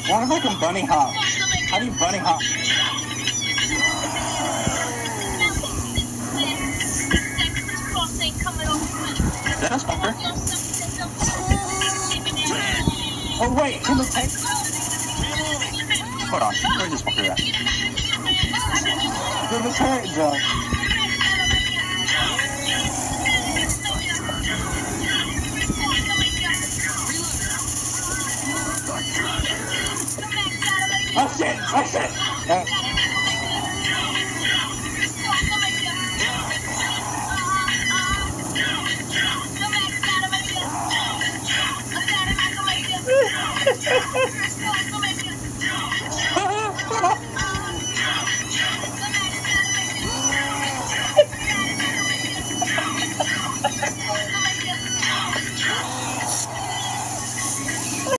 What if I can bunny hop? How do you bunny hop? Is that a smoker? Oh wait, can we take... Hold on, where's the smoker at? Give us hurt, John. Oh shit! Oh shit!